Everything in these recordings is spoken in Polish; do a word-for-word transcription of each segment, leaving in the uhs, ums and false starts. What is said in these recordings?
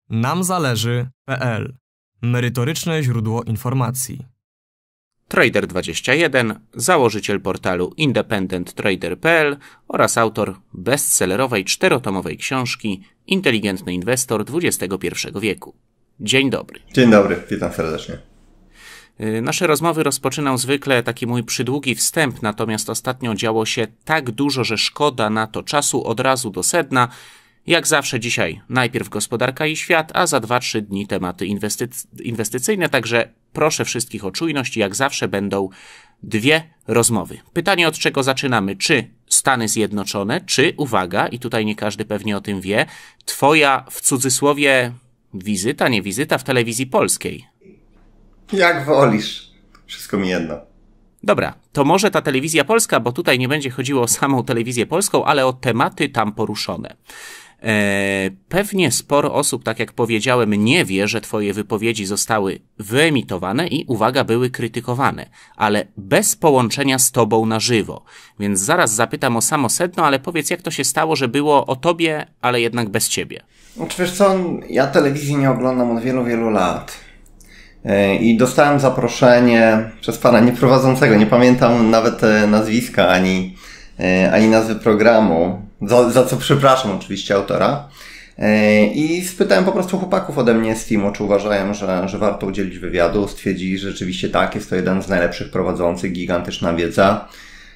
nam zależy kropka p l. Merytoryczne źródło informacji. Trader dwadzieścia jeden, założyciel portalu independent trader kropka p l oraz autor bestsellerowej czterotomowej książki Inteligentny inwestor dwudziestego pierwszego wieku. Dzień dobry. Dzień dobry, witam serdecznie. Nasze rozmowy rozpoczynał zwykle taki mój przydługi wstęp, natomiast ostatnio działo się tak dużo, że szkoda na to czasu. Od razu do sedna. Jak zawsze dzisiaj najpierw gospodarka i świat, a za dwa trzy dni tematy inwestyc- inwestycyjne, także proszę wszystkich o czujność. Jak zawsze będą dwie rozmowy. Pytanie, od czego zaczynamy? Czy Stany Zjednoczone, czy, uwaga, i tutaj nie każdy pewnie o tym wie, twoja w cudzysłowie wizyta, nie wizyta w telewizji polskiej? Jak wolisz. Wszystko mi jedno. Dobra, to może ta telewizja polska, bo tutaj nie będzie chodziło o samą telewizję polską, ale o tematy tam poruszone. Eee, pewnie sporo osób, tak jak powiedziałem, nie wie, że twoje wypowiedzi zostały wyemitowane i, uwaga, były krytykowane, ale bez połączenia z tobą na żywo. Więc zaraz zapytam o samo sedno, ale powiedz, jak to się stało, że było o tobie, ale jednak bez ciebie. Znaczy, wiesz co, ja telewizji nie oglądam od wielu, wielu lat. I dostałem zaproszenie przez pana nieprowadzącego, nie pamiętam nawet nazwiska ani, ani nazwy programu, za, za co przepraszam oczywiście autora. I spytałem po prostu chłopaków ode mnie z teamu, czy uważają, że, że warto udzielić wywiadu. Stwierdzili, że rzeczywiście tak, jest to jeden z najlepszych prowadzących, gigantyczna wiedza.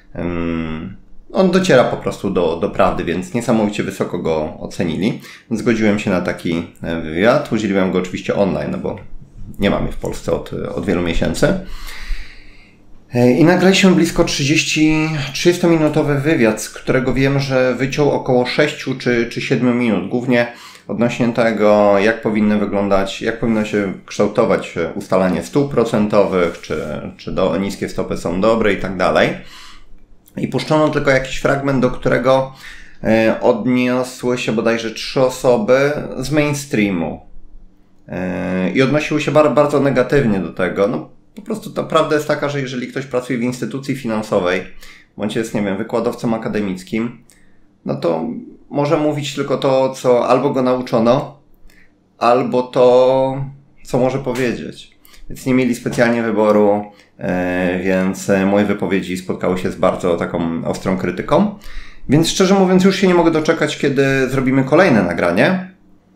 On dociera po prostu do, do prawdy, więc niesamowicie wysoko go ocenili. Zgodziłem się na taki wywiad, udzieliłem go oczywiście online, no bo nie mam je w Polsce od, od wielu miesięcy. I nagraliśmy blisko trzydziestominutowy wywiad, z którego wiem, że wyciął około sześć czy, czy siedem minut. Głównie odnośnie tego, jak powinny wyglądać, jak powinno się kształtować ustalanie stóp procentowych, czy, czy do, niskie stopy są dobre i tak dalej. I puszczono tylko jakiś fragment, do którego odniosły się bodajże trzy osoby z mainstreamu. I odnosiły się bardzo negatywnie do tego. No, po prostu ta prawda jest taka, że jeżeli ktoś pracuje w instytucji finansowej, bądź jest, nie wiem, wykładowcą akademickim, no to może mówić tylko to, co albo go nauczono, albo to, co może powiedzieć. Więc nie mieli specjalnie wyboru, więc moje wypowiedzi spotkały się z bardzo taką ostrą krytyką. Więc szczerze mówiąc, już się nie mogę doczekać, kiedy zrobimy kolejne nagranie.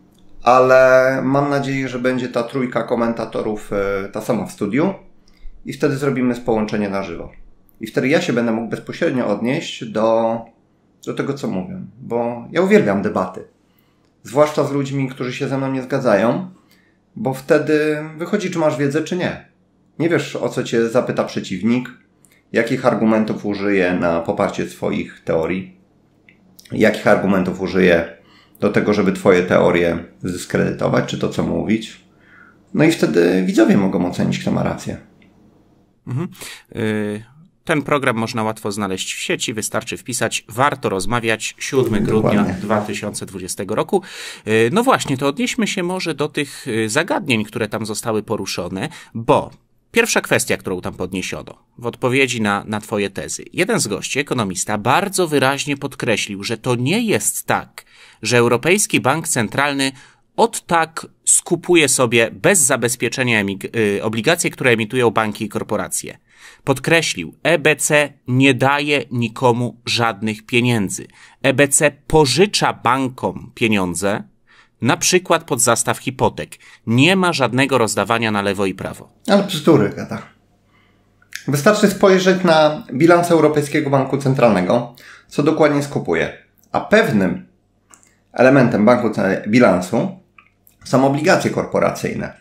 Ale mam nadzieję, że będzie ta trójka komentatorów ta sama w studiu i wtedy zrobimy połączenie na żywo. I wtedy ja się będę mógł bezpośrednio odnieść do, do tego, co mówię. Bo ja uwielbiam debaty. Zwłaszcza z ludźmi, którzy się ze mną nie zgadzają, bo wtedy wychodzi, czy masz wiedzę, czy nie. Nie wiesz, o co cię zapyta przeciwnik, jakich argumentów użyje na poparcie swoich teorii, jakich argumentów użyje do tego, żeby twoje teorie zdyskredytować, czy to, co mówić. No i wtedy widzowie mogą ocenić, kto ma rację. Mhm. Yy, ten program można łatwo znaleźć w sieci. Wystarczy wpisać "Warto rozmawiać" siódmego grudnia dwa tysiące dwudziestego roku. Yy, no właśnie, to odnieśmy się może do tych zagadnień, które tam zostały poruszone, bo pierwsza kwestia, którą tam podniesiono w odpowiedzi na, na twoje tezy. Jeden z gości, ekonomista, bardzo wyraźnie podkreślił, że to nie jest tak, że Europejski Bank Centralny od tak skupuje sobie bez zabezpieczenia y, obligacje, które emitują banki i korporacje. Podkreślił, E B C nie daje nikomu żadnych pieniędzy. E B C pożycza bankom pieniądze, na przykład pod zastaw hipotek. Nie ma żadnego rozdawania na lewo i prawo. Ale bzdury gada. Wystarczy spojrzeć na bilans Europejskiego Banku Centralnego, co dokładnie skupuje. A pewnym elementem banku bilansu są obligacje korporacyjne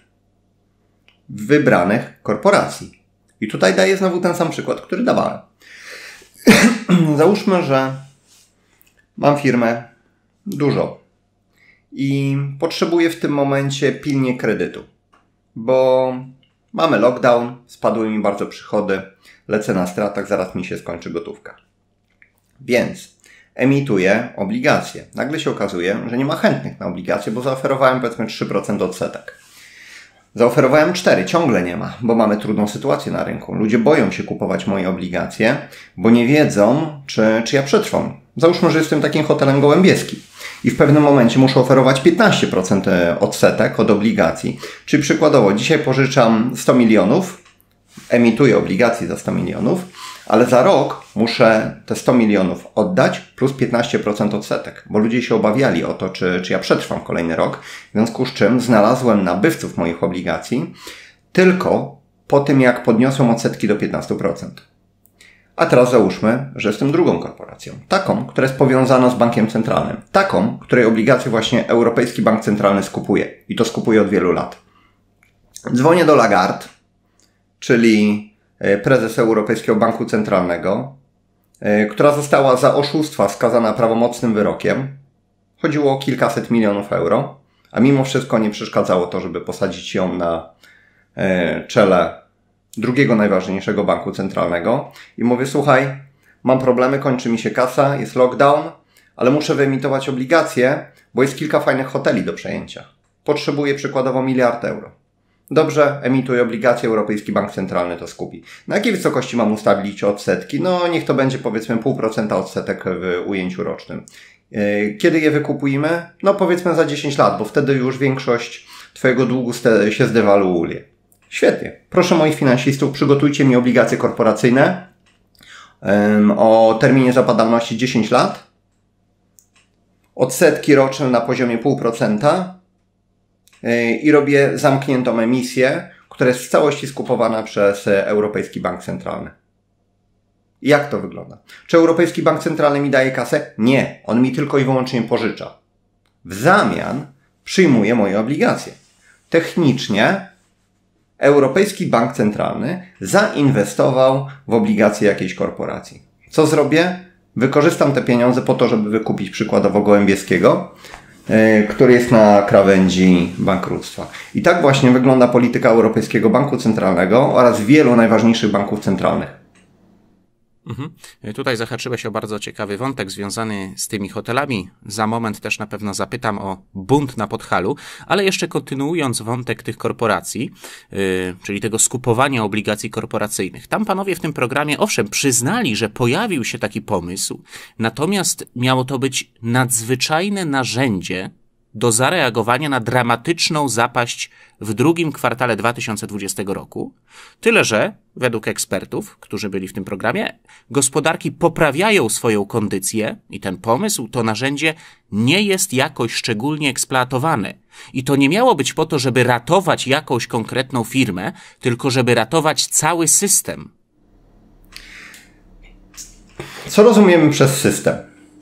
wybranych korporacji. I tutaj daję znowu ten sam przykład, który dawałem. Załóżmy, że mam firmę dużo i potrzebuję w tym momencie pilnie kredytu, bo mamy lockdown, spadły mi bardzo przychody, lecę na stratach, zaraz mi się skończy gotówka. Więc emituję obligacje. Nagle się okazuje, że nie ma chętnych na obligacje, bo zaoferowałem powiedzmy trzy procent odsetek. Zaoferowałem cztery, ciągle nie ma, bo mamy trudną sytuację na rynku. Ludzie boją się kupować moje obligacje, bo nie wiedzą, czy, czy ja przetrwam. Załóżmy, że jestem takim hotelem Gołębieski i w pewnym momencie muszę oferować piętnaście procent odsetek od obligacji. Czyli przykładowo dzisiaj pożyczam sto milionów, emituję obligacji za sto milionów, ale za rok muszę te sto milionów oddać plus piętnaście procent odsetek, bo ludzie się obawiali o to, czy, czy ja przetrwam kolejny rok, w związku z czym znalazłem nabywców moich obligacji tylko po tym, jak podniosłem odsetki do piętnaście procent. A teraz załóżmy, że jestem drugą korporacją. Taką, która jest powiązana z bankiem centralnym. Taką, której obligacje właśnie Europejski Bank Centralny skupuje. I to skupuje od wielu lat. Dzwonię do Lagarde, czyli prezes Europejskiego Banku Centralnego, która została za oszustwa skazana prawomocnym wyrokiem. Chodziło o kilkaset milionów euro, a mimo wszystko nie przeszkadzało to, żeby posadzić ją na czele drugiego najważniejszego banku centralnego. I mówię, słuchaj, mam problemy, kończy mi się kasa, jest lockdown, ale muszę wyemitować obligacje, bo jest kilka fajnych hoteli do przejęcia. Potrzebuję przykładowo miliard euro. Dobrze, emituję obligacje, Europejski Bank Centralny to skupi. Na jakiej wysokości mam ustalić odsetki? No niech to będzie powiedzmy pół procenta odsetek w ujęciu rocznym. Kiedy je wykupujemy? No powiedzmy za dziesięć lat, bo wtedy już większość Twojego długu się zdewaluuje. Świetnie. Proszę moich finansistów, przygotujcie mi obligacje korporacyjne o terminie zapadalności dziesięć lat. Odsetki roczne na poziomie pół procenta. I robię zamkniętą emisję, która jest w całości skupowana przez Europejski Bank Centralny. Jak to wygląda? Czy Europejski Bank Centralny mi daje kasę? Nie. On mi tylko i wyłącznie pożycza. W zamian przyjmuje moje obligacje. Technicznie Europejski Bank Centralny zainwestował w obligacje jakiejś korporacji. Co zrobię? Wykorzystam te pieniądze po to, żeby wykupić przykładowo Gołębieskiego, który jest na krawędzi bankructwa. I tak właśnie wygląda polityka Europejskiego Banku Centralnego oraz wielu najważniejszych banków centralnych. Mhm. Tutaj zahaczyłeś o bardzo ciekawy wątek związany z tymi hotelami. Za moment też na pewno zapytam o bunt na Podhalu, ale jeszcze kontynuując wątek tych korporacji, yy, czyli tego skupowania obligacji korporacyjnych. Tam panowie w tym programie, owszem, przyznali, że pojawił się taki pomysł, natomiast miało to być nadzwyczajne narzędzie do zareagowania na dramatyczną zapaść w drugim kwartale dwa tysiące dwudziestego roku. Tyle, że według ekspertów, którzy byli w tym programie, gospodarki poprawiają swoją kondycję i ten pomysł, to narzędzie nie jest jakoś szczególnie eksploatowane. I to nie miało być po to, żeby ratować jakąś konkretną firmę, tylko żeby ratować cały system. Co rozumiemy przez system?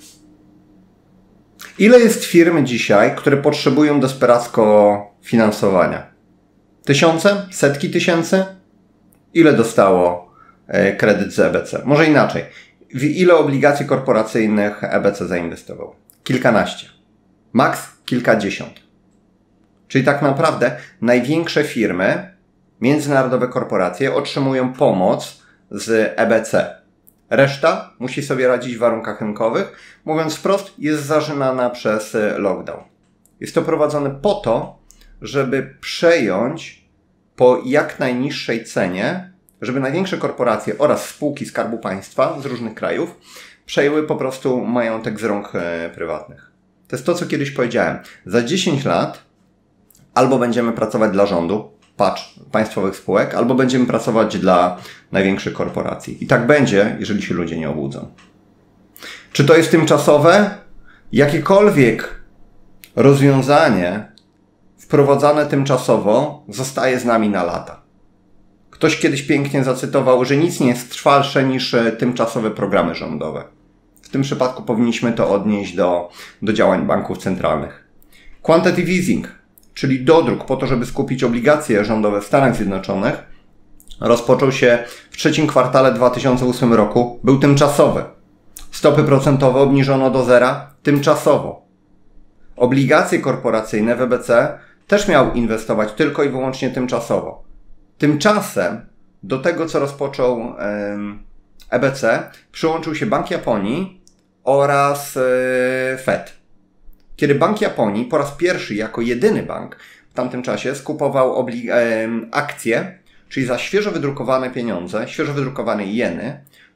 Ile jest firm dzisiaj, które potrzebują desperacko finansowania? Tysiące? Setki tysięcy? Ile dostało kredyt z E B C? Może inaczej. W ile obligacji korporacyjnych E B C zainwestował? Kilkanaście. Maks kilkadziesiąt. Czyli tak naprawdę największe firmy, międzynarodowe korporacje otrzymują pomoc z E B C. Reszta musi sobie radzić w warunkach rynkowych. Mówiąc wprost, jest zarzynana przez lockdown. Jest to prowadzone po to, żeby przejąć po jak najniższej cenie, żeby największe korporacje oraz spółki Skarbu Państwa z różnych krajów przejęły po prostu majątek z rąk prywatnych. To jest to, co kiedyś powiedziałem. Za dziesięć lat albo będziemy pracować dla rządu, patrz, państwowych spółek, albo będziemy pracować dla największych korporacji. I tak będzie, jeżeli się ludzie nie obudzą. Czy to jest tymczasowe? Jakiekolwiek rozwiązanie wprowadzane tymczasowo zostaje z nami na lata. Ktoś kiedyś pięknie zacytował, że nic nie jest trwalsze niż tymczasowe programy rządowe. W tym przypadku powinniśmy to odnieść do, do działań banków centralnych. Quantitative easing, czyli dodruk po to, żeby skupić obligacje rządowe w Stanach Zjednoczonych, rozpoczął się w trzecim kwartale dwa tysiące ósmego roku. Był tymczasowy. Stopy procentowe obniżono do zera tymczasowo. Obligacje korporacyjne w E B C też miał inwestować tylko i wyłącznie tymczasowo. Tymczasem do tego, co rozpoczął E B C, przyłączył się Bank Japonii oraz Fed. Kiedy Bank Japonii po raz pierwszy jako jedyny bank w tamtym czasie skupował akcje, czyli za świeżo wydrukowane pieniądze, świeżo wydrukowane jeny,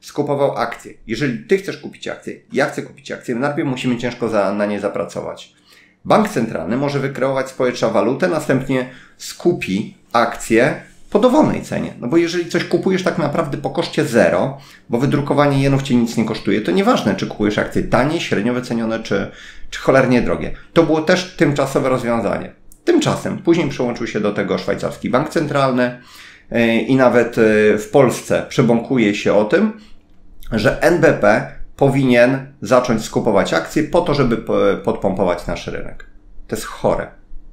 skupował akcje. Jeżeli ty chcesz kupić akcje, ja chcę kupić akcje, najpierw musimy ciężko za, na nie zapracować. Bank centralny może wykreować z powietrza walutę, następnie skupi akcje po dowolnej cenie. No bo jeżeli coś kupujesz tak naprawdę po koszcie zero, bo wydrukowanie jenów cię nic nie kosztuje, to nieważne, czy kupujesz akcje tanie, średnio wycenione, czy, czy cholernie drogie. To było też tymczasowe rozwiązanie. Tymczasem później przyłączył się do tego szwajcarski bank centralny i nawet w Polsce przebąkuje się o tym, że N B P powinien zacząć skupować akcje po to, żeby podpompować nasz rynek. To jest chore.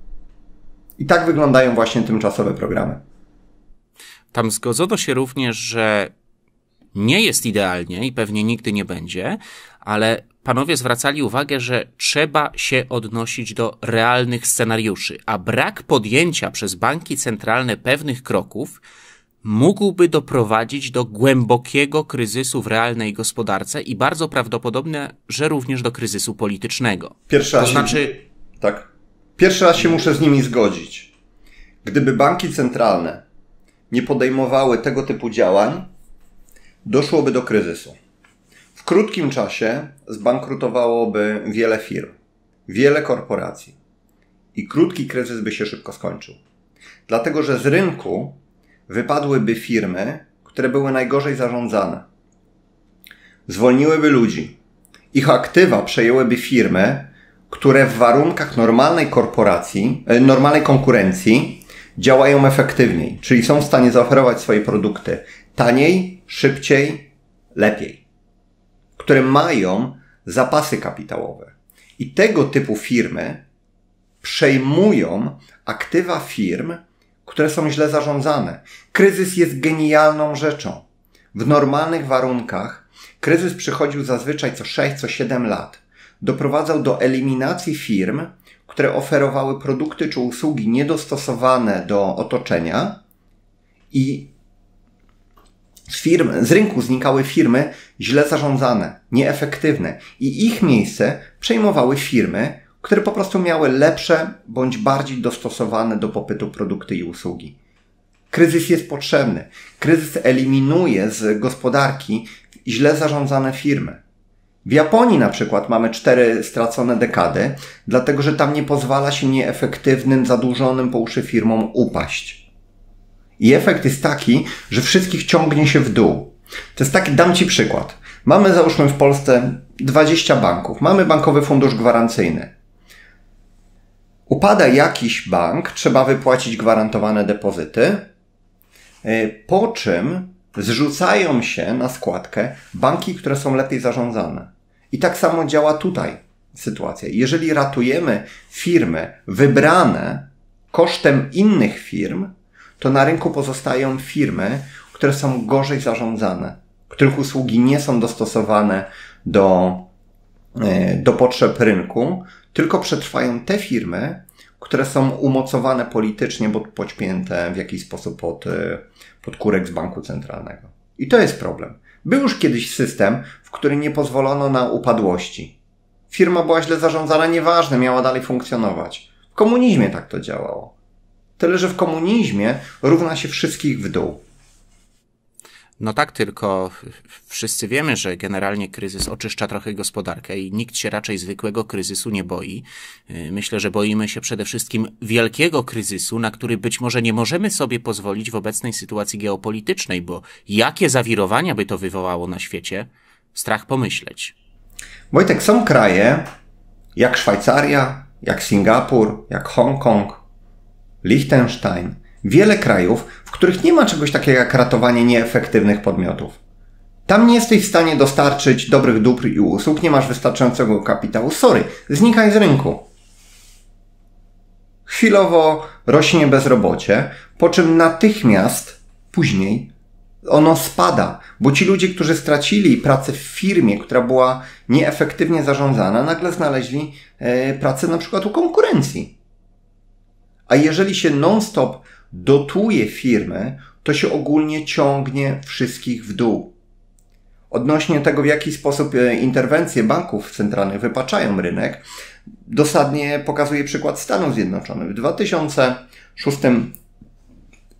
I tak wyglądają właśnie tymczasowe programy. Tam zgodzono się również, że nie jest idealnie i pewnie nigdy nie będzie, ale panowie zwracali uwagę, że trzeba się odnosić do realnych scenariuszy, a brak podjęcia przez banki centralne pewnych kroków mógłby doprowadzić do głębokiego kryzysu w realnej gospodarce i bardzo prawdopodobne, że również do kryzysu politycznego. Pierwszy raz to znaczy... Się, tak. Pierwszy raz się muszę z nimi zgodzić. Gdyby banki centralne nie podejmowały tego typu działań, doszłoby do kryzysu. W krótkim czasie zbankrutowałoby wiele firm, wiele korporacji i krótki kryzys by się szybko skończył. Dlatego, że z rynku wypadłyby firmy, które były najgorzej zarządzane. Zwolniłyby ludzi. Ich aktywa przejęłyby firmy, które w warunkach normalnej korporacji, normalnej konkurencji działają efektywniej, czyli są w stanie zaoferować swoje produkty taniej, szybciej, lepiej, które mają zapasy kapitałowe. I tego typu firmy przejmują aktywa firm, które są źle zarządzane. Kryzys jest genialną rzeczą. W normalnych warunkach kryzys przychodził zazwyczaj co sześć, co siedem lat. Doprowadzał do eliminacji firm, które oferowały produkty czy usługi niedostosowane do otoczenia i z, firm, z rynku znikały firmy źle zarządzane, nieefektywne i ich miejsce przejmowały firmy, które po prostu miały lepsze bądź bardziej dostosowane do popytu produkty i usługi. Kryzys jest potrzebny. Kryzys eliminuje z gospodarki źle zarządzane firmy. W Japonii na przykład mamy cztery stracone dekady, dlatego że tam nie pozwala się nieefektywnym, zadłużonym po uszy firmom upaść. I efekt jest taki, że wszystkich ciągnie się w dół. To jest taki, dam Ci przykład. Mamy załóżmy w Polsce dwadzieścia banków. Mamy bankowy fundusz gwarancyjny. Upada jakiś bank, trzeba wypłacić gwarantowane depozyty, po czym zrzucają się na składkę banki, które są lepiej zarządzane. I tak samo działa tutaj sytuacja. Jeżeli ratujemy firmy wybrane kosztem innych firm, to na rynku pozostają firmy, które są gorzej zarządzane, których usługi nie są dostosowane do, do potrzeb rynku, tylko przetrwają te firmy, które są umocowane politycznie, bo podpięte w jakiś sposób pod, pod kurek z banku centralnego. I to jest problem. Był już kiedyś system, w którym nie pozwolono na upadłości. Firma była źle zarządzana, nieważne, miała dalej funkcjonować. W komunizmie tak to działało. Tyle, że w komunizmie równa się wszystkich w dół. No tak, tylko wszyscy wiemy, że generalnie kryzys oczyszcza trochę gospodarkę i nikt się raczej zwykłego kryzysu nie boi. Myślę, że boimy się przede wszystkim wielkiego kryzysu, na który być może nie możemy sobie pozwolić w obecnej sytuacji geopolitycznej, bo jakie zawirowania by to wywołało na świecie, strach pomyśleć. Wojtek, są kraje jak Szwajcaria, jak Singapur, jak Hongkong, Liechtenstein, wiele krajów, w których nie ma czegoś takiego jak ratowanie nieefektywnych podmiotów. Tam nie jesteś w stanie dostarczyć dobrych dóbr i usług, nie masz wystarczającego kapitału. Sorry, znikaj z rynku. Chwilowo rośnie bezrobocie, po czym natychmiast później ono spada, bo ci ludzie, którzy stracili pracę w firmie, która była nieefektywnie zarządzana, nagle znaleźli e, pracę na przykład u konkurencji. A jeżeli się non-stop dotuje firmy, to się ogólnie ciągnie wszystkich w dół. Odnośnie tego, w jaki sposób interwencje banków centralnych wypaczają rynek, dosadnie pokazuje przykład Stanów Zjednoczonych. W dwa tysiące szóstym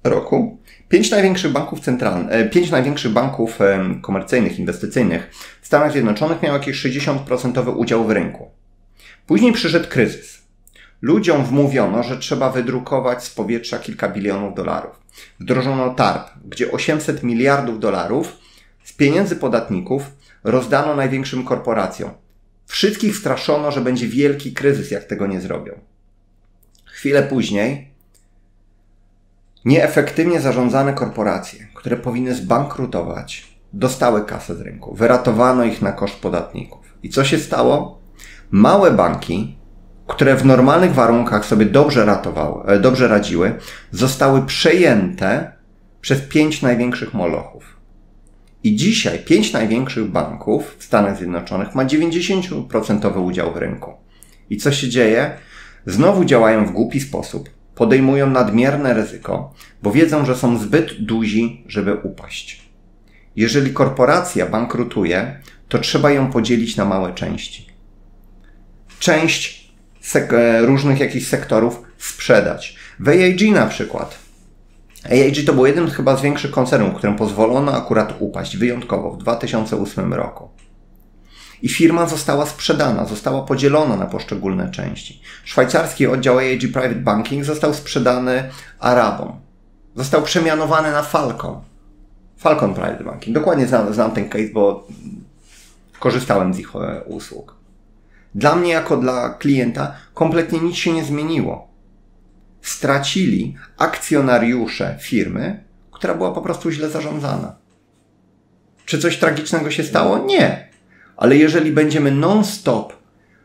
roku pięć największych banków centralnych, pięć największych banków komercyjnych, inwestycyjnych w Stanach Zjednoczonych miało jakieś sześćdziesiąt procent udział w rynku. Później przyszedł kryzys. Ludziom wmówiono, że trzeba wydrukować z powietrza kilka bilionów dolarów. Wdrożono T A R P, gdzie osiemset miliardów dolarów z pieniędzy podatników rozdano największym korporacjom. Wszystkich straszono, że będzie wielki kryzys, jak tego nie zrobią. Chwilę później nieefektywnie zarządzane korporacje, które powinny zbankrutować, dostały kasę z rynku. Wyratowano ich na koszt podatników. I co się stało? Małe banki, które w normalnych warunkach sobie dobrze ratowały, dobrze radziły, zostały przejęte przez pięć największych molochów. I dzisiaj pięć największych banków w Stanach Zjednoczonych ma dziewięćdziesiąt procent udział w rynku. I co się dzieje? Znowu działają w głupi sposób. Podejmują nadmierne ryzyko, bo wiedzą, że są zbyt duzi, żeby upaść. Jeżeli korporacja bankrutuje, to trzeba ją podzielić na małe części. Część różnych jakichś sektorów sprzedać. W A I G na przykład. A I G to był jeden chyba z większych koncernów, którym pozwolono akurat upaść, wyjątkowo w dwa tysiące ósmym roku. I firma została sprzedana, została podzielona na poszczególne części. Szwajcarski oddział A I G Private Banking został sprzedany Arabom. Został przemianowany na Falcon. Falcon Private Banking. Dokładnie znam, znam ten case, bo korzystałem z ich usług. Dla mnie jako dla klienta kompletnie nic się nie zmieniło. Stracili akcjonariusze firmy, która była po prostu źle zarządzana. Czy coś tragicznego się stało? Nie. Ale jeżeli będziemy non-stop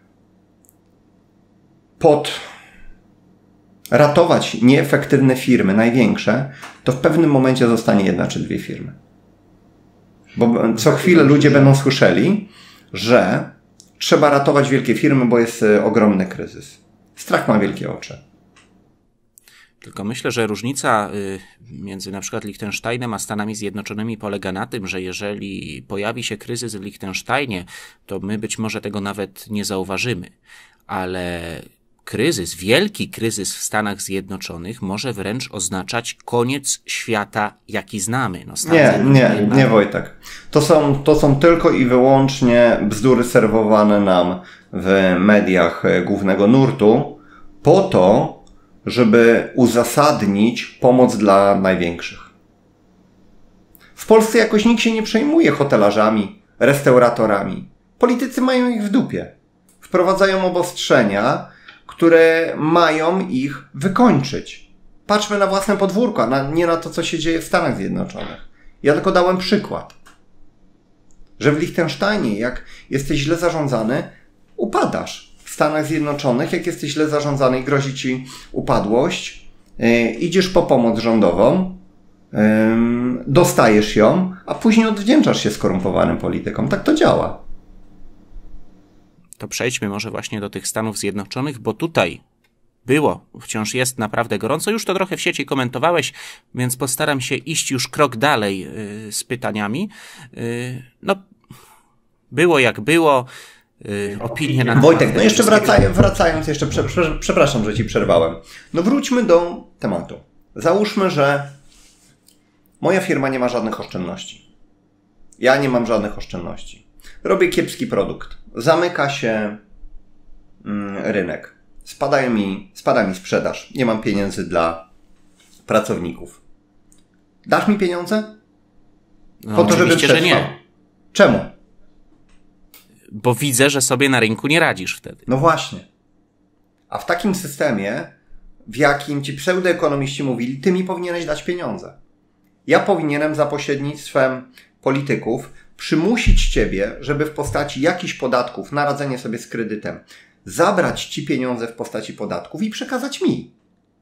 pod ratować nieefektywne firmy, największe, to w pewnym momencie zostanie jedna czy dwie firmy. Bo co chwilę ludzie będą słyszeli, że trzeba ratować wielkie firmy, bo jest ogromny kryzys. Strach ma wielkie oczy. Tylko myślę, że różnica między na przykład Liechtensteinem a Stanami Zjednoczonymi polega na tym, że jeżeli pojawi się kryzys w Liechtensteinie, to my być może tego nawet nie zauważymy. Ale kryzys, wielki kryzys w Stanach Zjednoczonych może wręcz oznaczać koniec świata, jaki znamy. No, nie, nie, nie Wojtek. To są, to są tylko i wyłącznie bzdury serwowane nam w mediach głównego nurtu po to, żeby uzasadnić pomoc dla największych. W Polsce jakoś nikt się nie przejmuje hotelarzami, restauratorami. Politycy mają ich w dupie. Wprowadzają obostrzenia, które mają ich wykończyć. Patrzmy na własne podwórko, a nie na to, co się dzieje w Stanach Zjednoczonych. Ja tylko dałem przykład, że w Liechtensteinie, jak jesteś źle zarządzany, upadasz. W Stanach Zjednoczonych, jak jesteś źle zarządzany i grozi ci upadłość, yy, idziesz po pomoc rządową, yy, dostajesz ją, a później odwdzięczasz się skorumpowanym politykom. Tak to działa. To przejdźmy może właśnie do tych Stanów Zjednoczonych, bo tutaj było, wciąż jest naprawdę gorąco. Już to trochę w sieci komentowałeś, więc postaram się iść już krok dalej yy, z pytaniami. Yy, no, było jak było. Yy, opinie na Wojtek, no jeszcze wracając, wracając jeszcze, prze, prze, przepraszam, że ci przerwałem. No wróćmy do tematu. Załóżmy, że moja firma nie ma żadnych oszczędności. Ja nie mam żadnych oszczędności. Robię kiepski produkt. Zamyka się mm, rynek. Spadają mi, spada mi sprzedaż. Nie mam pieniędzy dla pracowników. Dasz mi pieniądze? No, po to, żeby przetrwał. Że nie. Czemu? Bo widzę, że sobie na rynku nie radzisz wtedy. No właśnie. A w takim systemie, w jakim ci pseudoekonomiści mówili, ty mi powinieneś dać pieniądze. Ja powinienem za pośrednictwem polityków przymusić ciebie, żeby w postaci jakichś podatków na radzenie sobie z kredytem zabrać ci pieniądze w postaci podatków i przekazać mi.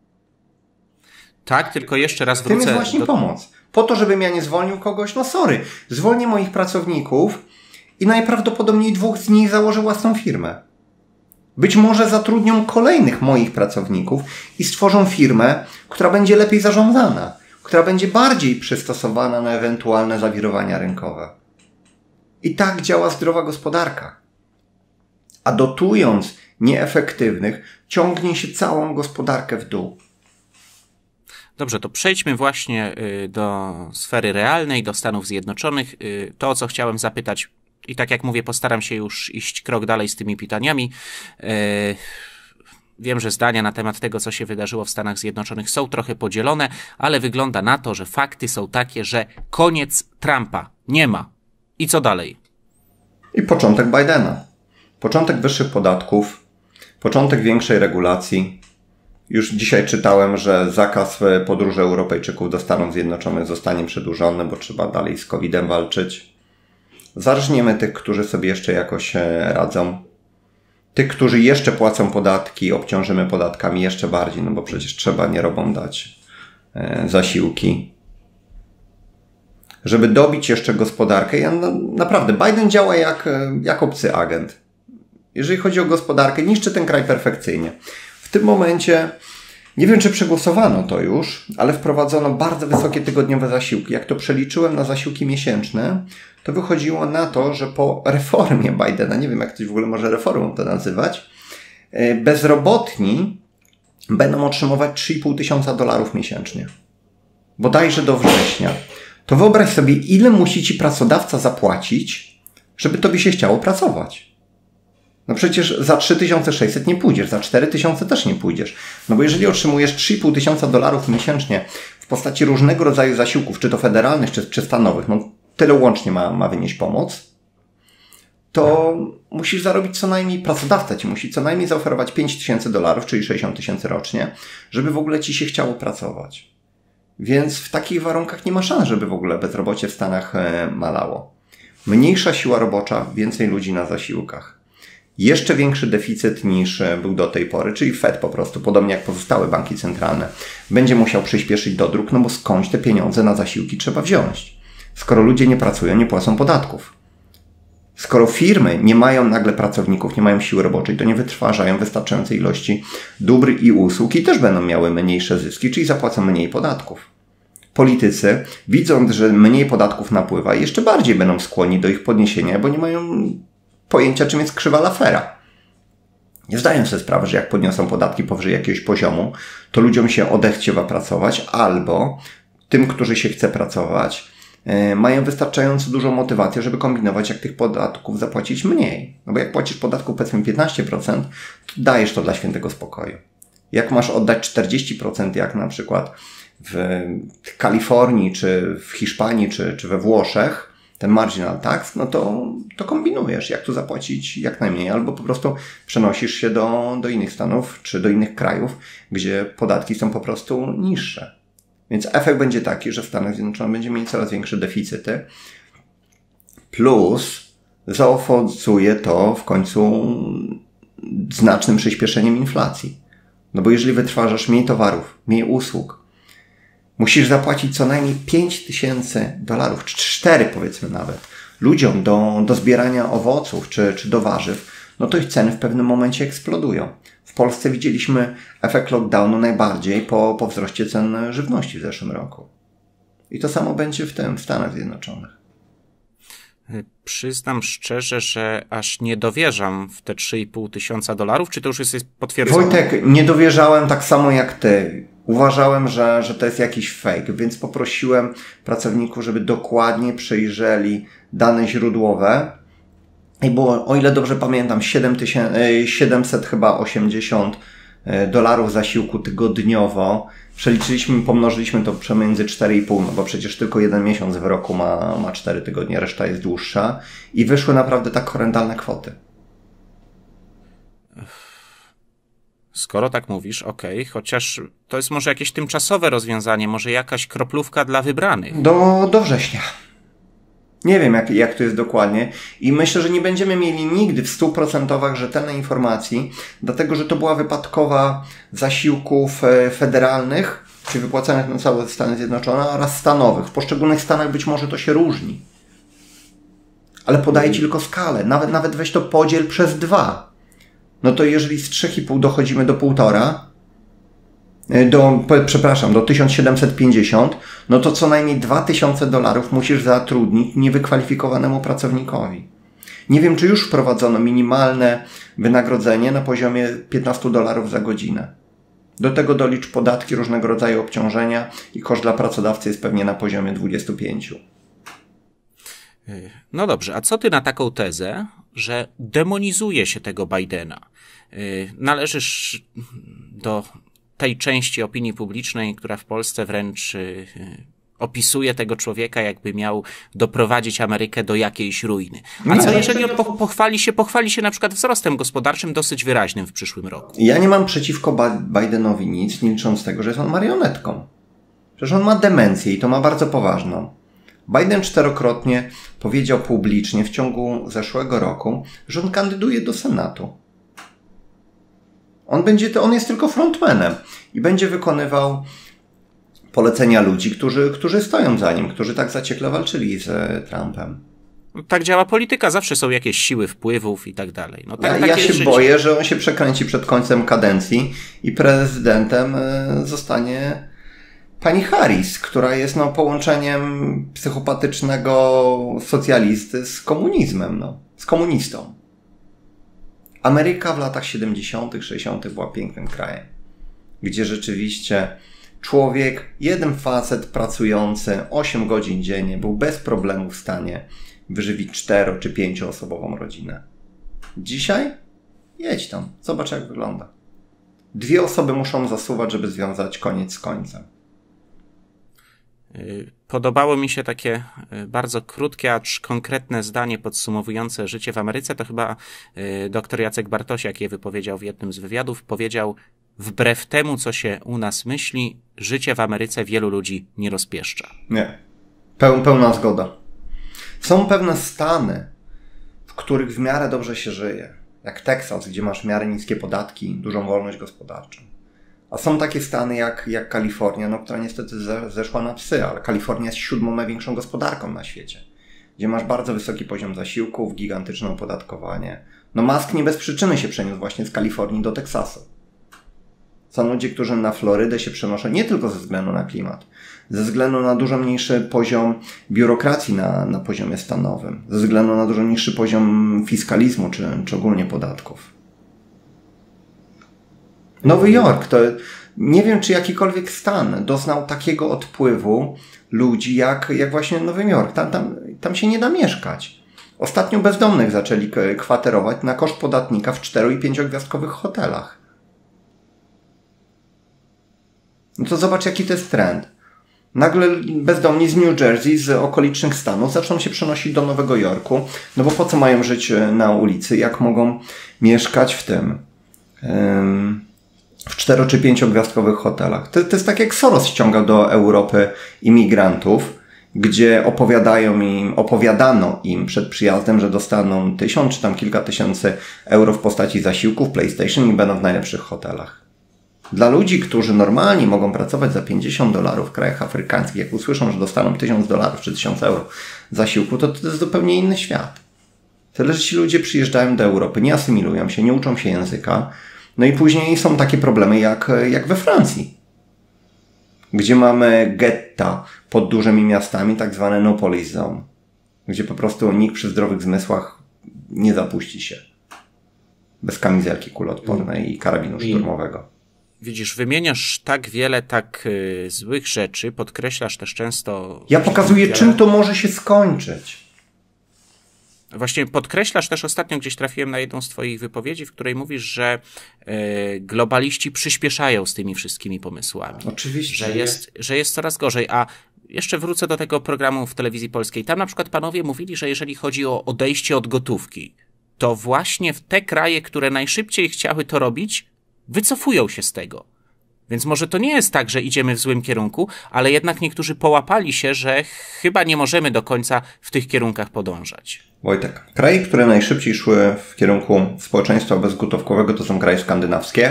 Tak, tylko jeszcze raz wrócę. Tym jest właśnie do... pomoc. Po to, żebym ja nie zwolnił kogoś, no sorry, zwolnię moich pracowników i najprawdopodobniej dwóch z nich założy własną firmę. Być może zatrudnią kolejnych moich pracowników i stworzą firmę, która będzie lepiej zarządzana, która będzie bardziej przystosowana na ewentualne zawirowania rynkowe. I tak działa zdrowa gospodarka. A dotując nieefektywnych, ciągnie się całą gospodarkę w dół. Dobrze, to przejdźmy właśnie do sfery realnej, do Stanów Zjednoczonych. To, o co chciałem zapytać, i tak jak mówię, postaram się już iść krok dalej z tymi pytaniami. Wiem, że zdania na temat tego, co się wydarzyło w Stanach Zjednoczonych, są trochę podzielone, ale wygląda na to, że fakty są takie, że koniec Trumpa nie ma. I co dalej? I początek Bidena. Początek wyższych podatków, początek większej regulacji. Już dzisiaj czytałem, że zakaz podróży Europejczyków do Stanów Zjednoczonych zostanie przedłużony, bo trzeba dalej z kowidem walczyć. Zarżniemy tych, którzy sobie jeszcze jakoś radzą. Tych, którzy jeszcze płacą podatki, obciążymy podatkami jeszcze bardziej, no bo przecież trzeba nierobom dać zasiłki. Żeby dobić jeszcze gospodarkę, ja no, naprawdę, Biden działa jak, jak obcy agent. Jeżeli chodzi o gospodarkę, niszczy ten kraj perfekcyjnie. W tym momencie, nie wiem czy przegłosowano to już, ale wprowadzono bardzo wysokie tygodniowe zasiłki. Jak to przeliczyłem na zasiłki miesięczne, to wychodziło na to, że po reformie Bidena, nie wiem jak ktoś w ogóle może reformą to nazywać, bezrobotni będą otrzymywać trzy i pół tysiąca dolarów miesięcznie. Bodajże do września. To wyobraź sobie, ile musi ci pracodawca zapłacić, żeby tobie się chciało pracować. No przecież za trzy tysiące sześćset nie pójdziesz, za cztery tysiące też nie pójdziesz. No bo jeżeli otrzymujesz trzy i pół tysiąca dolarów miesięcznie w postaci różnego rodzaju zasiłków, czy to federalnych, czy, czy stanowych, no tyle łącznie ma, ma wynieść pomoc, to musisz zarobić co najmniej, pracodawca ci musi co najmniej zaoferować pięć tysięcy dolarów, czyli sześćdziesiąt tysięcy rocznie, żeby w ogóle ci się chciało pracować. Więc w takich warunkach nie ma szans, żeby w ogóle bezrobocie w Stanach malało. Mniejsza siła robocza, więcej ludzi na zasiłkach. Jeszcze większy deficyt niż był do tej pory, czyli Fed po prostu, podobnie jak pozostałe banki centralne, będzie musiał przyspieszyć dodruk, no bo skądś te pieniądze na zasiłki trzeba wziąć. Skoro ludzie nie pracują, nie płacą podatków. Skoro firmy nie mają nagle pracowników, nie mają siły roboczej, to nie wytwarzają wystarczającej ilości dóbr i usług i też będą miały mniejsze zyski, czyli zapłacą mniej podatków. Politycy, widząc, że mniej podatków napływa, jeszcze bardziej będą skłonni do ich podniesienia, bo nie mają pojęcia, czym jest krzywa Laffera. Nie zdają sobie sprawy, że jak podniosą podatki powyżej jakiegoś poziomu, to ludziom się odechciewa pracować, albo tym, którzy się chce pracować, yy, mają wystarczająco dużą motywację, żeby kombinować, jak tych podatków zapłacić mniej. No bo jak płacisz podatku powiedzmy piętnaście procent, to dajesz to dla świętego spokoju. Jak masz oddać czterdzieści procent, jak na przykład w Kalifornii, czy w Hiszpanii, czy, czy we Włoszech, ten marginal tax, no to, to kombinujesz, jak tu zapłacić jak najmniej, albo po prostu przenosisz się do, do innych stanów, czy do innych krajów, gdzie podatki są po prostu niższe. Więc efekt będzie taki, że w Stanach Zjednoczonych będziemy mieli coraz większe deficyty, plus zaowocuje to w końcu znacznym przyspieszeniem inflacji. No bo jeżeli wytwarzasz mniej towarów, mniej usług, musisz zapłacić co najmniej pięć tysięcy dolarów, czy cztery powiedzmy nawet, ludziom do, do zbierania owoców, czy, czy do warzyw, no to ich ceny w pewnym momencie eksplodują. W Polsce widzieliśmy efekt lockdownu najbardziej po, po wzroście cen żywności w zeszłym roku. I to samo będzie w tym, w Stanach Zjednoczonych. Przyznam szczerze, że aż nie dowierzam w te trzy i pół tysiąca dolarów. Czy to już jest potwierdzone? Wojtek, nie dowierzałem tak samo jak ty. Uważałem, że, że to jest jakiś fake, więc poprosiłem pracowników, żeby dokładnie przejrzeli dane źródłowe. I było, o ile dobrze pamiętam, siedemset chyba osiemdziesiąt dolarów zasiłku tygodniowo. Przeliczyliśmy, pomnożyliśmy to przemiędzy cztery i pół, no bo przecież tylko jeden miesiąc w roku ma, ma cztery tygodnie, reszta jest dłuższa. I wyszły naprawdę tak horrendalne kwoty. Skoro tak mówisz, okej, okay, chociaż to jest może jakieś tymczasowe rozwiązanie, może jakaś kroplówka dla wybranych. Do, do września. Nie wiem, jak, jak to jest dokładnie i myślę, że nie będziemy mieli nigdy w stu procentach rzetelnej informacji, dlatego, że to była wypadkowa zasiłków federalnych, czyli wypłacanych na całe Stany Zjednoczone, oraz stanowych. W poszczególnych stanach być może to się różni. Ale podaję ci tylko skalę. Nawet, nawet weź to podziel przez dwa. No to jeżeli z trzech i pół dochodzimy do półtora, do, przepraszam, do tysiąc siedemset pięćdziesiąt, no to co najmniej dwa tysiące dolarów musisz zatrudnić niewykwalifikowanemu pracownikowi. Nie wiem, czy już wprowadzono minimalne wynagrodzenie na poziomie piętnaście dolarów za godzinę. Do tego dolicz podatki, różnego rodzaju obciążenia i koszt dla pracodawcy jest pewnie na poziomie dwadzieścia pięć. No dobrze, a co ty na taką tezę, że demonizuje się tego Bidena? Należysz do tej części opinii publicznej, która w Polsce wręcz opisuje tego człowieka, jakby miał doprowadzić Amerykę do jakiejś ruiny. A co jeżeli on pochwali się, pochwali się na przykład wzrostem gospodarczym dosyć wyraźnym w przyszłym roku? Ja nie mam przeciwko Bidenowi nic, nie licząc tego, że jest on marionetką. Przecież on ma demencję i to ma bardzo poważną. Biden czterokrotnie powiedział publicznie w ciągu zeszłego roku, że on kandyduje do Senatu. On będzie, to on jest tylko frontmanem i będzie wykonywał polecenia ludzi, którzy, którzy stoją za nim, którzy tak zaciekle walczyli z Trumpem. No, tak działa polityka, zawsze są jakieś siły wpływów i tak dalej. No, tak, ja ja się życie. boję, że on się przekręci przed końcem kadencji i prezydentem zostanie pani Harris, która jest no, połączeniem psychopatycznego socjalisty z komunizmem, no, z komunistą. Ameryka w latach siedemdziesiątych, sześćdziesiątych była pięknym krajem, gdzie rzeczywiście człowiek, jeden facet pracujący osiem godzin dziennie był bez problemu w stanie wyżywić cztero czy pięcioosobową rodzinę. Dzisiaj? Jedź tam, zobacz jak wygląda. Dwie osoby muszą zasuwać, żeby związać koniec z końcem. Podobało mi się takie bardzo krótkie, acz konkretne zdanie podsumowujące życie w Ameryce. To chyba dr Jacek Bartosiak je wypowiedział w jednym z wywiadów. Powiedział: wbrew temu, co się u nas myśli, życie w Ameryce wielu ludzi nie rozpieszcza. Nie. Peł, pełna zgoda. Są pewne stany, w których w miarę dobrze się żyje. Jak Teksas, gdzie masz w miarę niskie podatki, dużą wolność gospodarczą. A są takie stany jak, jak Kalifornia, no, która niestety ze, zeszła na psy, ale Kalifornia jest siódmą największą gospodarką na świecie. Gdzie masz bardzo wysoki poziom zasiłków, gigantyczne opodatkowanie. No Musk nie bez przyczyny się przeniósł właśnie z Kalifornii do Teksasu. Są ludzie, którzy na Florydę się przenoszą nie tylko ze względu na klimat, ze względu na dużo mniejszy poziom biurokracji na, na poziomie stanowym, ze względu na dużo niższy poziom fiskalizmu czy, czy ogólnie podatków. Nowy Jork to nie wiem, czy jakikolwiek stan doznał takiego odpływu ludzi jak, jak właśnie Nowy Jork. Tam, tam, tam się nie da mieszkać. Ostatnio bezdomnych zaczęli kwaterować na koszt podatnika w cztero- i pięciogwiazdkowych hotelach. No to zobacz, jaki to jest trend. Nagle bezdomni z New Jersey, z okolicznych stanów zaczną się przenosić do Nowego Jorku, no bo po co mają żyć na ulicy, jak mogą mieszkać w tym, w cztero- czy pięciogwiazdkowych hotelach. To, to jest tak, jak Soros ściągał do Europy imigrantów, gdzie opowiadają im, opowiadano im przed przyjazdem, że dostaną tysiąc czy tam kilka tysięcy euro w postaci zasiłków, PlayStation i będą w najlepszych hotelach. Dla ludzi, którzy normalnie mogą pracować za pięćdziesiąt dolarów w krajach afrykańskich, jak usłyszą, że dostaną tysiąc dolarów czy tysiąc euro zasiłku, to to jest zupełnie inny świat. Tyle, że ci ludzie przyjeżdżają do Europy, nie asymilują się, nie uczą się języka, no i później są takie problemy jak, jak we Francji, gdzie mamy getta pod dużymi miastami, tak zwane no police zone, gdzie po prostu nikt przy zdrowych zmysłach nie zapuści się bez kamizelki kuloodpornej i karabinu szturmowego. Widzisz, wymieniasz tak wiele tak y, złych rzeczy, podkreślasz też często... Ja pokazuję, wiele... czym to może się skończyć. Właśnie podkreślasz też, ostatnio gdzieś trafiłem na jedną z twoich wypowiedzi, w której mówisz, że y, globaliści przyspieszają z tymi wszystkimi pomysłami. Oczywiście. Że jest, że jest coraz gorzej, a jeszcze wrócę do tego programu w telewizji polskiej. Tam na przykład panowie mówili, że jeżeli chodzi o odejście od gotówki, to właśnie w te kraje, które najszybciej chciały to robić, wycofują się z tego. Więc może to nie jest tak, że idziemy w złym kierunku, ale jednak niektórzy połapali się, że chyba nie możemy do końca w tych kierunkach podążać. Wojtek, kraje, które najszybciej szły w kierunku społeczeństwa bezgotówkowego, to są kraje skandynawskie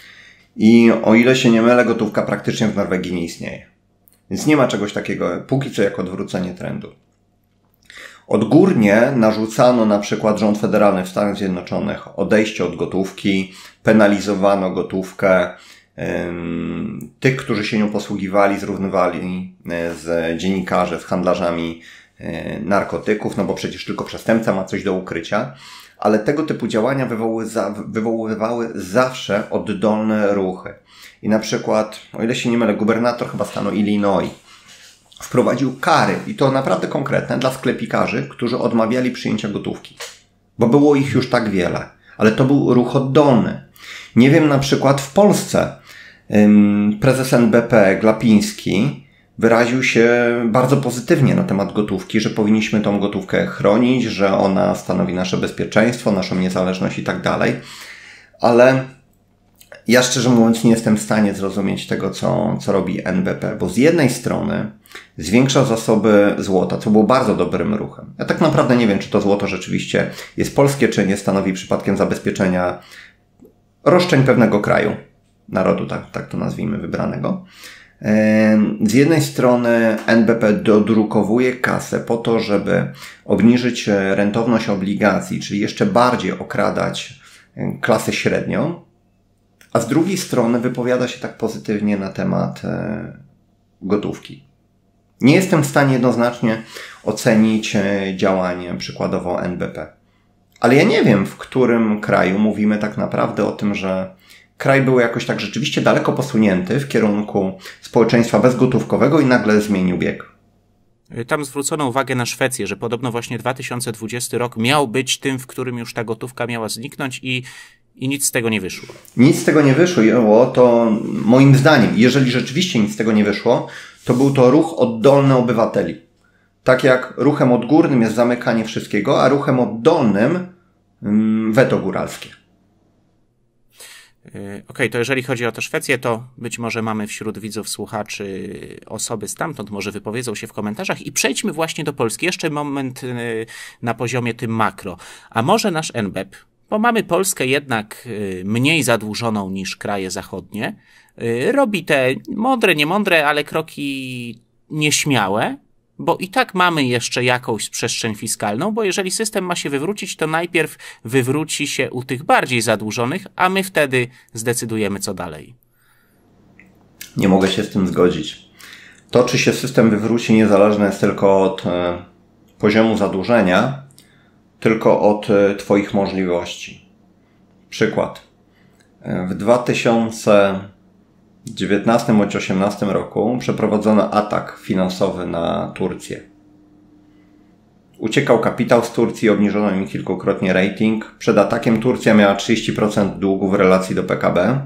i o ile się nie mylę, gotówka praktycznie w Norwegii nie istnieje. Więc nie ma czegoś takiego, póki co, jak odwrócenie trendu. Odgórnie narzucano na przykład rząd federalny w Stanach Zjednoczonych odejście od gotówki, penalizowano gotówkę, ym, tych, którzy się nią posługiwali, zrównywali z dziennikarzy, z handlarzami yy, narkotyków, no bo przecież tylko przestępca ma coś do ukrycia, ale tego typu działania wywoływały, za, wywoływały zawsze oddolne ruchy. I na przykład, o ile się nie mylę, gubernator chyba stanu Illinois wprowadził kary, i to naprawdę konkretne, dla sklepikarzy, którzy odmawiali przyjęcia gotówki. Bo było ich już tak wiele. Ale to był ruch oddolny. Nie wiem, na przykład w Polsce ym, prezes N B P Glapiński wyraził się bardzo pozytywnie na temat gotówki, że powinniśmy tą gotówkę chronić, że ona stanowi nasze bezpieczeństwo, naszą niezależność i tak dalej. Ale ja szczerze mówiąc nie jestem w stanie zrozumieć tego, co, co robi N B P, bo z jednej strony zwiększa zasoby złota, co było bardzo dobrym ruchem. Ja tak naprawdę nie wiem, czy to złoto rzeczywiście jest polskie, czy nie stanowi przypadkiem zabezpieczenia roszczeń pewnego kraju, narodu, tak, tak to nazwijmy, wybranego. Z jednej strony N B P dodrukowuje kasę po to, żeby obniżyć rentowność obligacji, czyli jeszcze bardziej okradać klasę średnią, a z drugiej strony wypowiada się tak pozytywnie na temat gotówki. Nie jestem w stanie jednoznacznie ocenić działanie przykładowo N B P. Ale ja nie wiem, w którym kraju mówimy tak naprawdę o tym, że kraj był jakoś tak rzeczywiście daleko posunięty w kierunku społeczeństwa bezgotówkowego i nagle zmienił bieg. Tam zwrócono uwagę na Szwecję, że podobno właśnie dwa tysiące dwudziesty rok miał być tym, w którym już ta gotówka miała zniknąć i, i nic z tego nie wyszło. Nic z tego nie wyszło, to moim zdaniem, jeżeli rzeczywiście nic z tego nie wyszło, to był to ruch oddolny obywateli. Tak jak ruchem odgórnym jest zamykanie wszystkiego, a ruchem oddolnym mm, weto góralskie. Okej, okay, to jeżeli chodzi o tę Szwecję, to być może mamy wśród widzów, słuchaczy osoby stamtąd, może wypowiedzą się w komentarzach i przejdźmy właśnie do Polski. Jeszcze moment na poziomie tym makro. A może nasz N B P, bo mamy Polskę jednak mniej zadłużoną niż kraje zachodnie, robi te mądre, niemądre, ale kroki nieśmiałe, bo i tak mamy jeszcze jakąś przestrzeń fiskalną, bo jeżeli system ma się wywrócić, to najpierw wywróci się u tych bardziej zadłużonych, a my wtedy zdecydujemy, co dalej. Nie mogę się z tym zgodzić. To, czy się system wywróci, niezależne jest tylko od e, poziomu zadłużenia, tylko od e, Twoich możliwości. Przykład. E, w dwa tysiące dziewiętnastym bądź osiemnastym roku przeprowadzono atak finansowy na Turcję. Uciekał kapitał z Turcji, obniżono im kilkukrotnie rating. Przed atakiem Turcja miała trzydzieści procent długu w relacji do P K B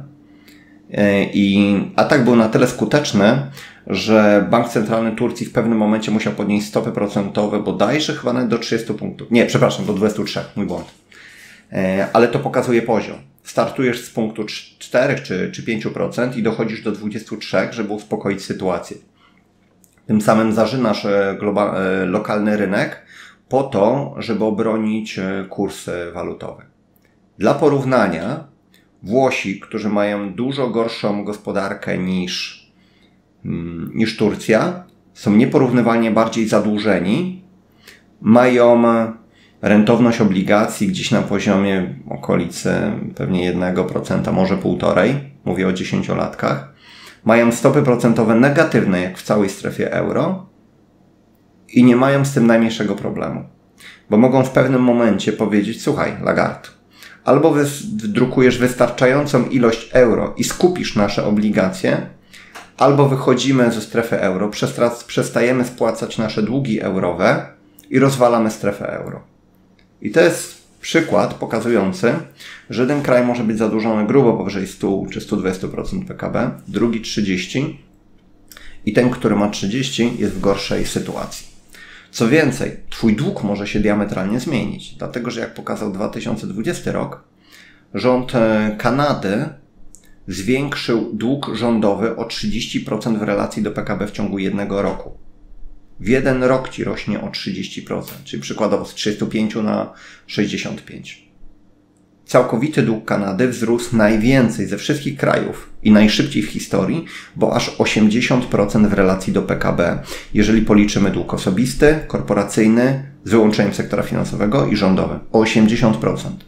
i atak był na tyle skuteczny, że Bank Centralny Turcji w pewnym momencie musiał podnieść stopy procentowe bodajże chyba nawet do trzydziestu punktów. Nie, przepraszam, do dwudziestu trzech, mój błąd. Ale to pokazuje poziom. Startujesz z punktu czterech czy, czy pięciu procent i dochodzisz do dwudziestu trzech, żeby uspokoić sytuację. Tym samym zażynasz global, lokalny rynek po to, żeby obronić kursy walutowe. Dla porównania, Włosi, którzy mają dużo gorszą gospodarkę niż, niż Turcja, są nieporównywalnie bardziej zadłużeni, mają rentowność obligacji gdzieś na poziomie okolicy pewnie jednego procenta, może półtorej, mówię o dziesięciolatkach, mają stopy procentowe negatywne jak w całej strefie euro i nie mają z tym najmniejszego problemu. Bo mogą w pewnym momencie powiedzieć, słuchaj Lagarde, albo wydrukujesz wystarczającą ilość euro i skupisz nasze obligacje, albo wychodzimy ze strefy euro, przestajemy spłacać nasze długi eurowe i rozwalamy strefę euro. I to jest przykład pokazujący, że jeden kraj może być zadłużony grubo powyżej stu czy stu dwudziestu procent P K B, drugi trzydzieści procent i ten, który ma trzydzieści procent jest w gorszej sytuacji. Co więcej, Twój dług może się diametralnie zmienić, dlatego że jak pokazał dwa tysiące dwudziesty rok, rząd Kanady zwiększył dług rządowy o trzydzieści procent w relacji do P K B w ciągu jednego roku. W jeden rok Ci rośnie o trzydzieści procent, czyli przykładowo z trzydziestu pięciu na sześćdziesiąt pięć. Całkowity dług Kanady wzrósł najwięcej ze wszystkich krajów i najszybciej w historii, bo aż osiemdziesiąt procent w relacji do P K B, jeżeli policzymy dług osobisty, korporacyjny, z wyłączeniem sektora finansowego i rządowy. O osiemdziesiąt procent.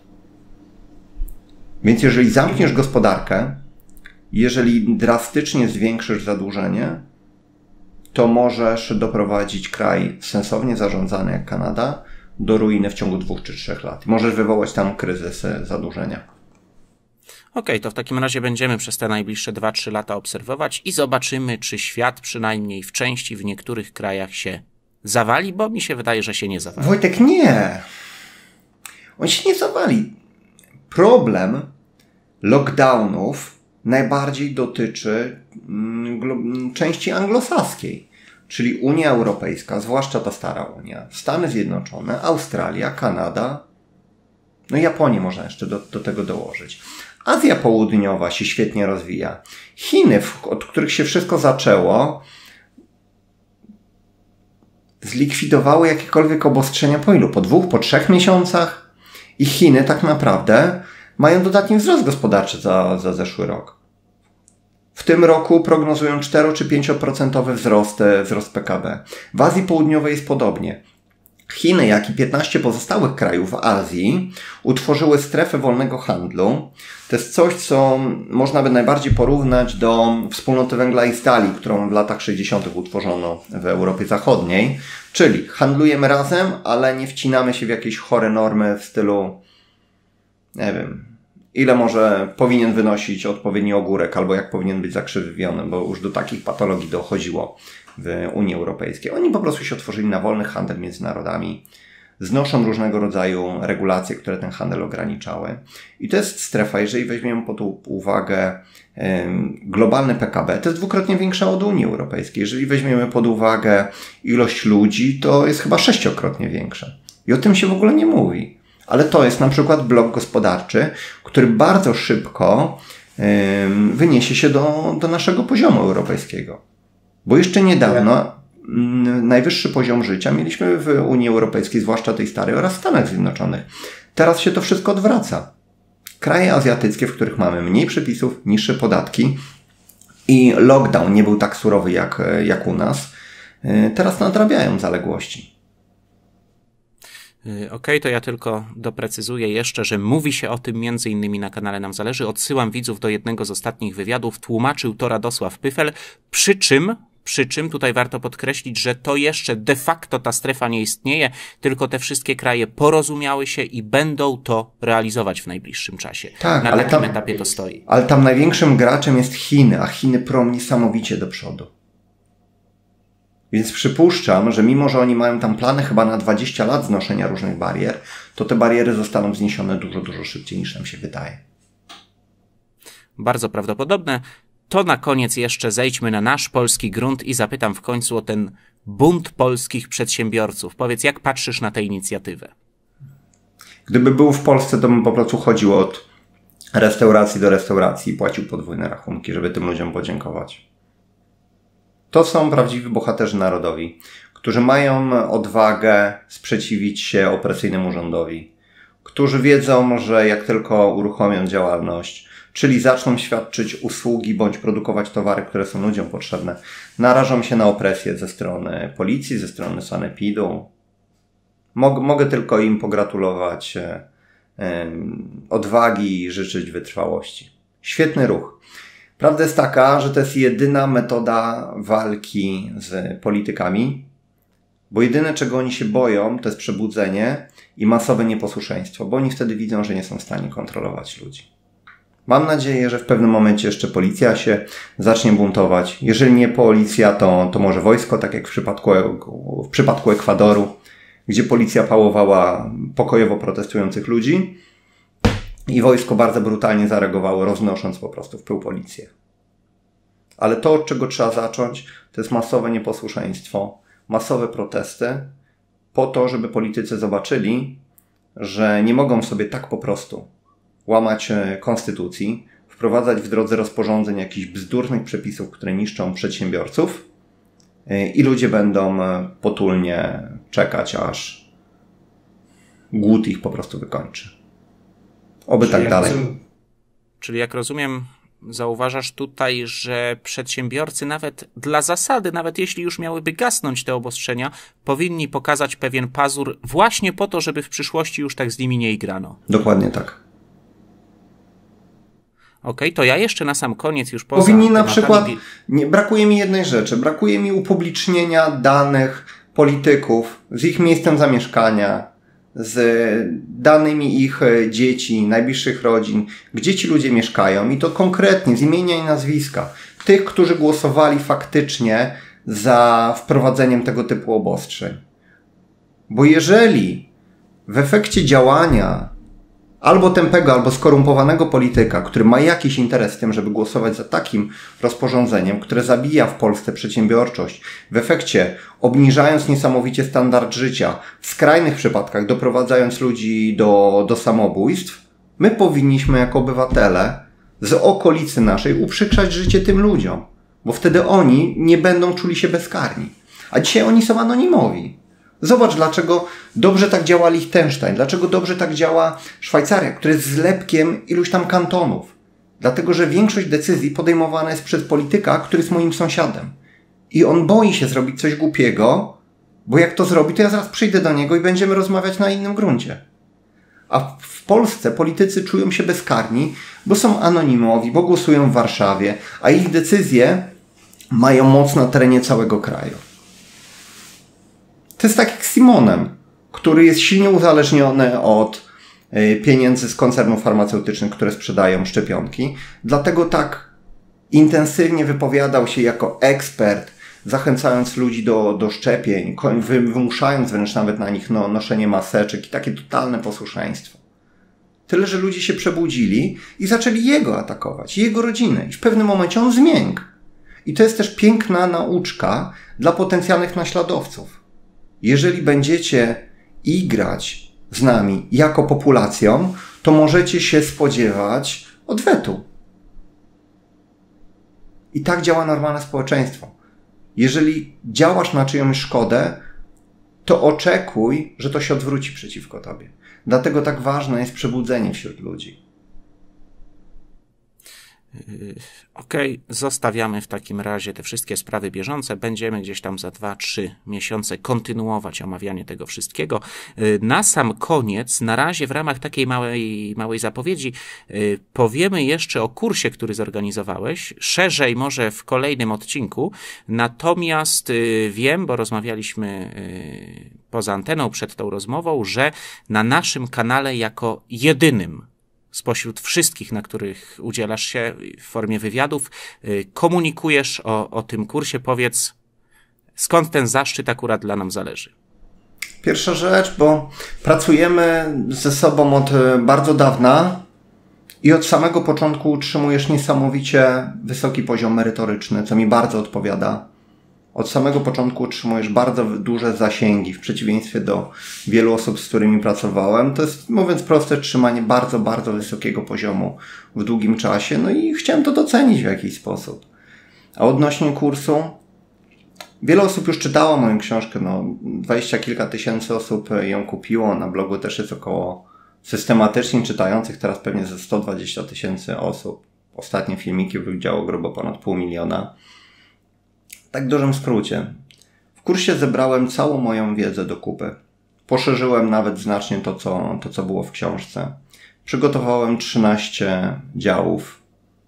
Więc jeżeli zamkniesz gospodarkę, jeżeli drastycznie zwiększysz zadłużenie, to możesz doprowadzić kraj sensownie zarządzany jak Kanada do ruiny w ciągu dwóch czy trzech lat. Możesz wywołać tam kryzys zadłużenia. Okej, to w takim razie będziemy przez te najbliższe dwa trzy lata obserwować i zobaczymy, czy świat przynajmniej w części w niektórych krajach się zawali, bo mi się wydaje, że się nie zawali. Wojtek, nie. On się nie zawali. Problem lockdownów najbardziej dotyczy mm, części anglosaskiej, czyli Unia Europejska, zwłaszcza ta stara Unia, Stany Zjednoczone, Australia, Kanada, no Japonię można jeszcze do, do tego dołożyć. Azja Południowa się świetnie rozwija. Chiny, od których się wszystko zaczęło, zlikwidowały jakiekolwiek obostrzenia po ilu? Po dwóch, po trzech miesiącach? I Chiny tak naprawdę mają dodatni wzrost gospodarczy za, za zeszły rok. W tym roku prognozują cztero czy pięcioprocentowy wzrost, wzrost P K B. W Azji Południowej jest podobnie. Chiny, jak i piętnaście pozostałych krajów w Azji utworzyły strefę wolnego handlu. To jest coś, co można by najbardziej porównać do wspólnoty węgla i stali, którą w latach sześćdziesiątych utworzono w Europie Zachodniej. Czyli handlujemy razem, ale nie wcinamy się w jakieś chore normy w stylu, nie wiem, ile może powinien wynosić odpowiedni ogórek, albo jak powinien być zakrzywiony, bo już do takich patologii dochodziło w Unii Europejskiej. Oni po prostu się otworzyli na wolny handel między narodami, znoszą różnego rodzaju regulacje, które ten handel ograniczały. I to jest strefa, jeżeli weźmiemy pod uwagę um, globalny P K B, to jest dwukrotnie większe od Unii Europejskiej. Jeżeli weźmiemy pod uwagę ilość ludzi, to jest chyba sześciokrotnie większe. I o tym się w ogóle nie mówi. Ale to jest na przykład blok gospodarczy, który bardzo szybko um, wyniesie się do, do naszego poziomu europejskiego. Bo jeszcze niedawno najwyższy poziom życia mieliśmy w Unii Europejskiej, zwłaszcza tej starej, oraz w Stanach Zjednoczonych. Teraz się to wszystko odwraca. Kraje azjatyckie, w których mamy mniej przepisów, niższe podatki i lockdown nie był tak surowy jak, jak u nas, teraz nadrabiają zaległości. Okej, okay, to ja tylko doprecyzuję jeszcze, że mówi się o tym między innymi na kanale Nam Zależy. Odsyłam widzów do jednego z ostatnich wywiadów. Tłumaczył to Radosław Pyfel, przy czym Przy czym tutaj warto podkreślić, że to jeszcze de facto ta strefa nie istnieje, tylko te wszystkie kraje porozumiały się i będą to realizować w najbliższym czasie. Tak, na ale takim tam, etapie to stoi. Ale tam największym graczem jest Chiny, a Chiny prą niesamowicie do przodu. Więc przypuszczam, że mimo, że oni mają tam plany chyba na dwadzieścia lat znoszenia różnych barier, to te bariery zostaną zniesione dużo, dużo szybciej niż nam się wydaje. Bardzo prawdopodobne. To na koniec jeszcze zejdźmy na nasz polski grunt i zapytam w końcu o ten bunt polskich przedsiębiorców. Powiedz, jak patrzysz na tę inicjatywę? Gdyby był w Polsce, to bym po prostu chodził od restauracji do restauracji i płacił podwójne rachunki, żeby tym ludziom podziękować. To są prawdziwi bohaterzy narodowi, którzy mają odwagę sprzeciwić się opresyjnemu rządowi, którzy wiedzą, że jak tylko uruchomią działalność, czyli zaczną świadczyć usługi bądź produkować towary, które są ludziom potrzebne, narażą się na opresję ze strony policji, ze strony sanepidu. Mog, mogę tylko im pogratulować e, e, odwagi i życzyć wytrwałości. Świetny ruch. Prawda jest taka, że to jest jedyna metoda walki z politykami, bo jedyne, czego oni się boją, to jest przebudzenie i masowe nieposłuszeństwo, bo oni wtedy widzą, że nie są w stanie kontrolować ludzi. Mam nadzieję, że w pewnym momencie jeszcze policja się zacznie buntować. Jeżeli nie policja, to, to może wojsko, tak jak w przypadku, w przypadku Ekwadoru, gdzie policja pałowała pokojowo protestujących ludzi i wojsko bardzo brutalnie zareagowało, roznosząc po prostu w pył policję. Ale to, od czego trzeba zacząć, to jest masowe nieposłuszeństwo, masowe protesty, po to, żeby politycy zobaczyli, że nie mogą sobie tak po prostu łamać konstytucji, wprowadzać w drodze rozporządzeń jakichś bzdurnych przepisów, które niszczą przedsiębiorców i ludzie będą potulnie czekać, aż głód ich po prostu wykończy. Oby czyli tak dalej. Rozumiem, czyli jak rozumiem, zauważasz tutaj, że przedsiębiorcy nawet dla zasady, nawet jeśli już miałyby gasnąć te obostrzenia, powinni pokazać pewien pazur właśnie po to, żeby w przyszłości już tak z nimi nie igrano. Dokładnie tak. Okej, okay, to ja jeszcze na sam koniec już poza Powinni na przykład, nie, brakuje mi jednej rzeczy, brakuje mi upublicznienia danych polityków z ich miejscem zamieszkania, z danymi ich dzieci, najbliższych rodzin, gdzie ci ludzie mieszkają i to konkretnie z imienia i nazwiska. Tych, którzy głosowali faktycznie za wprowadzeniem tego typu obostrzeń. Bo jeżeli w efekcie działania albo tępego, albo skorumpowanego polityka, który ma jakiś interes w tym, żeby głosować za takim rozporządzeniem, które zabija w Polsce przedsiębiorczość, w efekcie obniżając niesamowicie standard życia, w skrajnych przypadkach doprowadzając ludzi do, do samobójstw, my powinniśmy jako obywatele z okolicy naszej uprzykrzać życie tym ludziom, bo wtedy oni nie będą czuli się bezkarni. A dzisiaj oni są anonimowi. Zobacz, dlaczego dobrze tak działa Liechtenstein, dlaczego dobrze tak działa Szwajcaria, która jest zlepkiem iluś tam kantonów. Dlatego, że większość decyzji podejmowana jest przez polityka, który jest moim sąsiadem. I on boi się zrobić coś głupiego, bo jak to zrobi, to ja zaraz przyjdę do niego i będziemy rozmawiać na innym gruncie. A w Polsce politycy czują się bezkarni, bo są anonimowi, bo głosują w Warszawie, a ich decyzje mają moc na terenie całego kraju. To jest tak jak z Simonem, który jest silnie uzależniony od pieniędzy z koncernów farmaceutycznych, które sprzedają szczepionki. Dlatego tak intensywnie wypowiadał się jako ekspert, zachęcając ludzi do, do szczepień, wymuszając wręcz nawet na nich no, noszenie maseczek i takie totalne posłuszeństwo. Tyle, że ludzie się przebudzili i zaczęli jego atakować, jego rodzinę. I w pewnym momencie on zmiękł. I to jest też piękna nauczka dla potencjalnych naśladowców. Jeżeli będziecie igrać z nami jako populacją, to możecie się spodziewać odwetu. I tak działa normalne społeczeństwo. Jeżeli działasz na czyjąś szkodę, to oczekuj, że to się odwróci przeciwko tobie. Dlatego tak ważne jest przebudzenie wśród ludzi. Okej, okay, zostawiamy w takim razie te wszystkie sprawy bieżące. Będziemy gdzieś tam za dwa trzy miesiące kontynuować omawianie tego wszystkiego. Na sam koniec, na razie w ramach takiej małej, małej zapowiedzi, powiemy jeszcze o kursie, który zorganizowałeś. Szerzej może w kolejnym odcinku. Natomiast wiem, bo rozmawialiśmy poza anteną przed tą rozmową, że na naszym kanale jako jedynym spośród wszystkich, na których udzielasz się w formie wywiadów, komunikujesz o, o tym kursie. Powiedz, skąd ten zaszczyt akurat dla nas zależy? Pierwsza rzecz, bo pracujemy ze sobą od bardzo dawna i od samego początku utrzymujesz niesamowicie wysoki poziom merytoryczny, co mi bardzo odpowiada. Od samego początku utrzymujesz bardzo duże zasięgi, w przeciwieństwie do wielu osób, z którymi pracowałem. To jest, mówiąc prosto, trzymanie bardzo, bardzo wysokiego poziomu w długim czasie. No i chciałem to docenić w jakiś sposób. A odnośnie kursu, wiele osób już czytało moją książkę. No, dwadzieścia kilka tysięcy osób ją kupiło. Na blogu też jest około systematycznie czytających, teraz pewnie ze sto dwadzieścia tysięcy osób. Ostatnie filmiki wywidziało grubo ponad pół miliona. Tak w dużym skrócie. W kursie zebrałem całą moją wiedzę do kupy. Poszerzyłem nawet znacznie to, co, to, co było w książce. Przygotowałem trzynaście działów.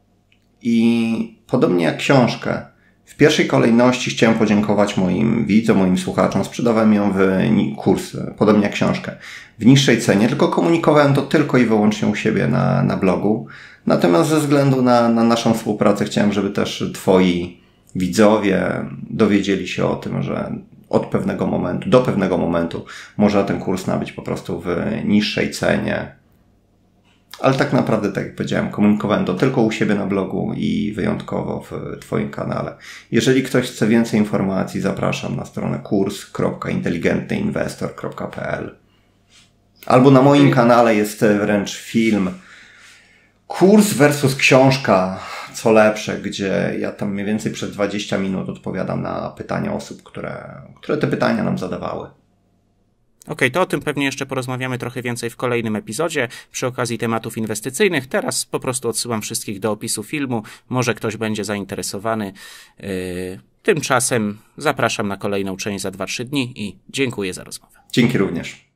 I podobnie jak książkę, w pierwszej kolejności chciałem podziękować moim widzom, moim słuchaczom. Sprzedawałem ją w kurs, podobnie jak książkę, w niższej cenie, tylko komunikowałem to tylko i wyłącznie u siebie na, na blogu. Natomiast ze względu na, na naszą współpracę chciałem, żeby też twoi widzowie dowiedzieli się o tym, że od pewnego momentu, do pewnego momentu można ten kurs nabyć po prostu w niższej cenie. Ale tak naprawdę, tak jak powiedziałem, komunikowałem to tylko u siebie na blogu i wyjątkowo w twoim kanale. Jeżeli ktoś chce więcej informacji, zapraszam na stronę kurs kropka inteligentny inwestor kropka p l. Albo na moim kanale jest wręcz film Kurs versus książka, co lepsze, gdzie ja tam mniej więcej przez dwadzieścia minut odpowiadam na pytania osób, które, które te pytania nam zadawały. Okej, okay, to o tym pewnie jeszcze porozmawiamy trochę więcej w kolejnym epizodzie przy okazji tematów inwestycyjnych. Teraz po prostu odsyłam wszystkich do opisu filmu. Może ktoś będzie zainteresowany. Tymczasem zapraszam na kolejną część za dwa trzy dni i dziękuję za rozmowę. Dzięki również.